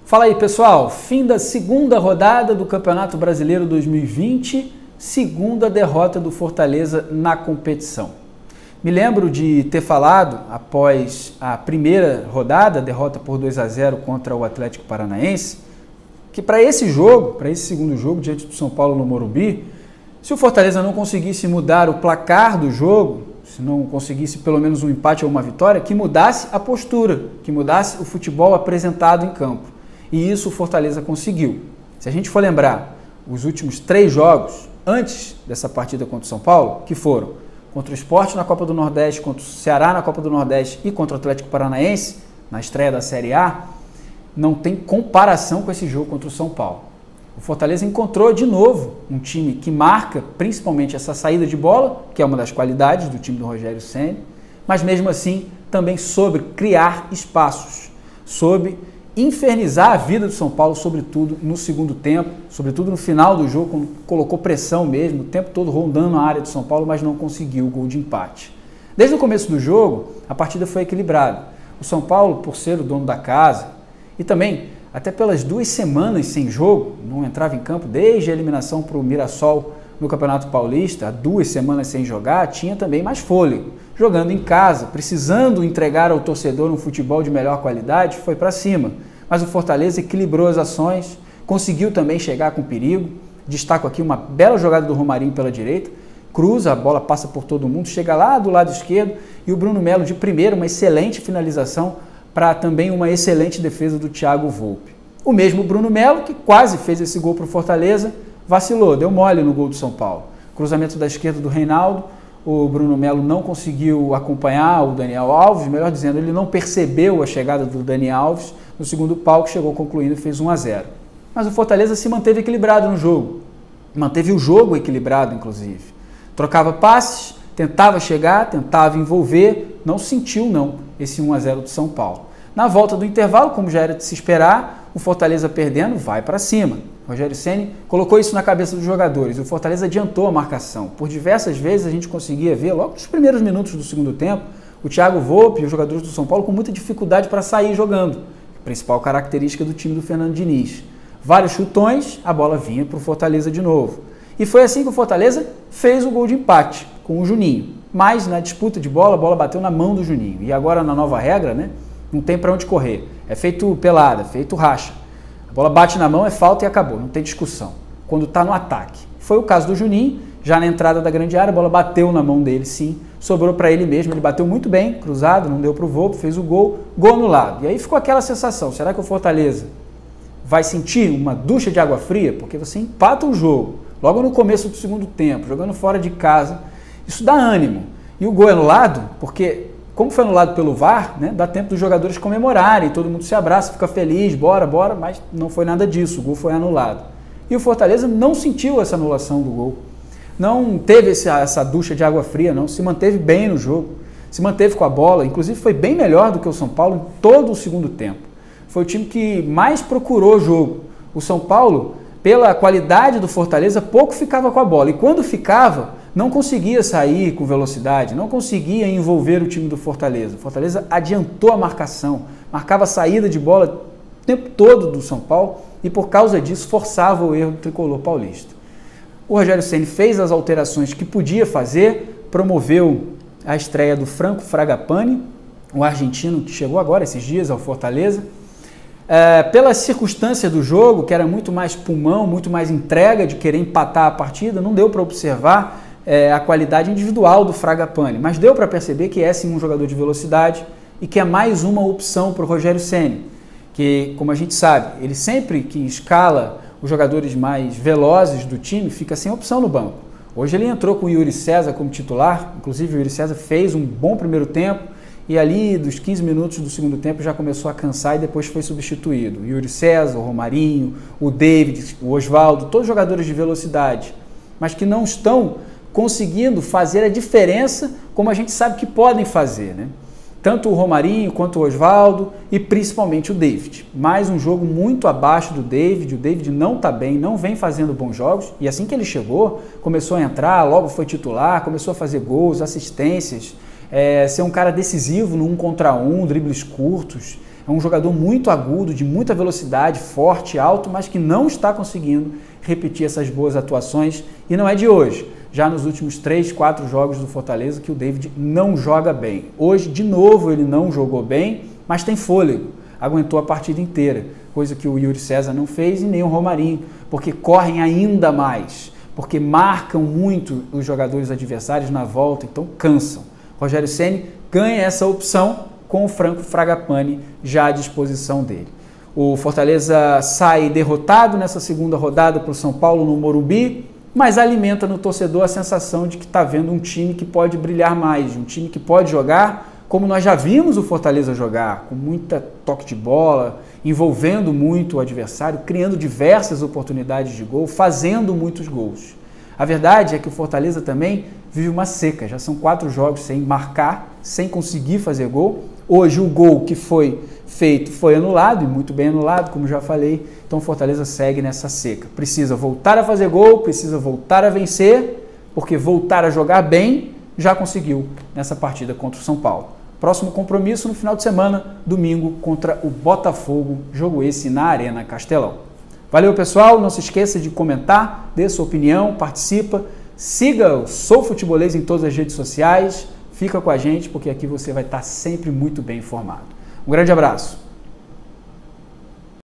Fala aí, pessoal, fim da segunda rodada do Campeonato Brasileiro 2020, segunda derrota do Fortaleza na competição. Me lembro de ter falado, após a primeira rodada, derrota por 2-0 contra o Atlético Paranaense, que para esse jogo, para esse segundo jogo diante do São Paulo no Morumbi, se o Fortaleza não conseguisse mudar o placar do jogo, se não conseguisse pelo menos um empate ou uma vitória, que mudasse a postura, que mudasse o futebol apresentado em campo. E isso o Fortaleza conseguiu. Se a gente for lembrar os últimos 3 jogos antes dessa partida contra o São Paulo, que foram contra o Sport na Copa do Nordeste, contra o Ceará na Copa do Nordeste e contra o Atlético Paranaense, na estreia da Série A, não tem comparação com esse jogo contra o São Paulo. O Fortaleza encontrou de novo um time que marca principalmente essa saída de bola, que é uma das qualidades do time do Rogério Ceni, mas mesmo assim também soube criar espaços, soube infernizar a vida do São Paulo, sobretudo no segundo tempo, sobretudo no final do jogo, quando colocou pressão mesmo, o tempo todo rondando a área do São Paulo, mas não conseguiu o gol de empate. Desde o começo do jogo, a partida foi equilibrada. O São Paulo, por ser o dono da casa, e também até pelas 2 semanas sem jogo, não entrava em campo desde a eliminação para o Mirassol no Campeonato Paulista, há 2 semanas sem jogar, tinha também mais fôlego. Jogando em casa, precisando entregar ao torcedor um futebol de melhor qualidade, foi para cima. Mas o Fortaleza equilibrou as ações, conseguiu também chegar com perigo. Destaco aqui uma bela jogada do Romarinho pela direita, cruza, a bola passa por todo mundo, chega lá do lado esquerdo e o Bruno Melo de primeira, uma excelente finalização para também uma excelente defesa do Thiago Volpi. O mesmo Bruno Melo, que quase fez esse gol para o Fortaleza, vacilou, deu mole no gol do São Paulo. Cruzamento da esquerda do Reinaldo, o Bruno Melo não conseguiu acompanhar o Daniel Alves, melhor dizendo, ele não percebeu a chegada do Dani Alves no segundo pau, que chegou concluindo e fez 1-0. Mas o Fortaleza se manteve equilibrado no jogo, manteve o jogo equilibrado, inclusive. Trocava passes, tentava chegar, tentava envolver, não sentiu não esse 1-0 do São Paulo. Na volta do intervalo, como já era de se esperar, o Fortaleza perdendo, vai para cima. O Rogério Ceni colocou isso na cabeça dos jogadores. O Fortaleza adiantou a marcação. Por diversas vezes a gente conseguia ver, logo nos primeiros minutos do segundo tempo, o Thiago Volpi e os jogadores do São Paulo com muita dificuldade para sair jogando. Principal característica do time do Fernando Diniz. Vários chutões, a bola vinha para o Fortaleza de novo. E foi assim que o Fortaleza fez o gol de empate, com o Juninho. Mas na disputa de bola, a bola bateu na mão do Juninho. E agora na nova regra, né, não tem para onde correr. É feito pelada, feito racha. A bola bate na mão, é falta e acabou, não tem discussão. Quando está no ataque. Foi o caso do Juninho, já na entrada da grande área, a bola bateu na mão dele sim, sobrou para ele mesmo, ele bateu muito bem, cruzado, não deu para o Volpi, fez o gol, gol anulado. E aí ficou aquela sensação, será que o Fortaleza vai sentir uma ducha de água fria? Porque você empata o jogo, logo no começo do segundo tempo, jogando fora de casa, isso dá ânimo. E o gol é anulado, porque como foi anulado pelo VAR, né, dá tempo dos jogadores comemorarem, todo mundo se abraça, fica feliz, bora, mas não foi nada disso, o gol foi anulado. E o Fortaleza não sentiu essa anulação do gol, não teve essa ducha de água fria, não, se manteve bem no jogo, se manteve com a bola, inclusive foi bem melhor do que o São Paulo em todo o segundo tempo. Foi o time que mais procurou o jogo. O São Paulo, pela qualidade do Fortaleza, pouco ficava com a bola, e quando ficava, não conseguia sair com velocidade, não conseguia envolver o time do Fortaleza. O Fortaleza adiantou a marcação, marcava a saída de bola o tempo todo do São Paulo e por causa disso forçava o erro do tricolor paulista. O Rogério Ceni fez as alterações que podia fazer, promoveu a estreia do Franco Fragapane, o argentino que chegou agora esses dias ao Fortaleza. Pela circunstância do jogo, que era muito mais pulmão, muito mais entrega de querer empatar a partida, não deu para observar a qualidade individual do Fragapane, mas deu para perceber que é sim um jogador de velocidade e que é mais uma opção para o Rogério Ceni, que, como a gente sabe, ele sempre que escala os jogadores mais velozes do time, fica sem opção no banco. Hoje ele entrou com o Yuri César como titular, inclusive o Yuri César fez um bom primeiro tempo e ali dos 15 minutos do segundo tempo já começou a cansar e depois foi substituído. O Yuri César, o Romarinho, o David, o Osvaldo, todos jogadores de velocidade, mas que não estão conseguindo fazer a diferença como a gente sabe que podem fazer, né? Tanto o Romarinho quanto o Osvaldo e principalmente o David. Mais um jogo muito abaixo do David, o David não está bem, não vem fazendo bons jogos e assim que ele chegou, começou a entrar, logo foi titular, começou a fazer gols, assistências, ser um cara decisivo no 1 contra 1, dribles curtos, É um jogador muito agudo, de muita velocidade, forte, alto, mas que não está conseguindo repetir essas boas atuações e não é de hoje. Já nos últimos 3, 4 jogos do Fortaleza que o David não joga bem. Hoje, de novo, ele não jogou bem, mas tem fôlego. Aguentou a partida inteira, coisa que o Yuri César não fez e nem o Romarinho, porque correm ainda mais, porque marcam muito os jogadores adversários na volta, então cansam. Rogério Ceni ganha essa opção com o Franco Fragapane já à disposição dele. O Fortaleza sai derrotado nessa segunda rodada para o São Paulo no Morumbi, mas alimenta no torcedor a sensação de que está vendo um time que pode brilhar mais, um time que pode jogar como nós já vimos o Fortaleza jogar, com muita toque de bola, envolvendo muito o adversário, criando diversas oportunidades de gol, fazendo muitos gols. A verdade é que o Fortaleza também vive uma seca, já são 4 jogos sem marcar, sem conseguir fazer gol. Hoje o gol que foi feito foi anulado, e muito bem anulado, como já falei, então o Fortaleza segue nessa seca. Precisa voltar a fazer gol, precisa voltar a vencer, porque voltar a jogar bem já conseguiu nessa partida contra o São Paulo. Próximo compromisso no final de semana, domingo, contra o Botafogo, jogo esse na Arena Castelão. Valeu, pessoal, não se esqueça de comentar, dê sua opinião, participa, siga o Sou Futebolês em todas as redes sociais, fica com a gente porque aqui você vai estar sempre muito bem informado. Um grande abraço!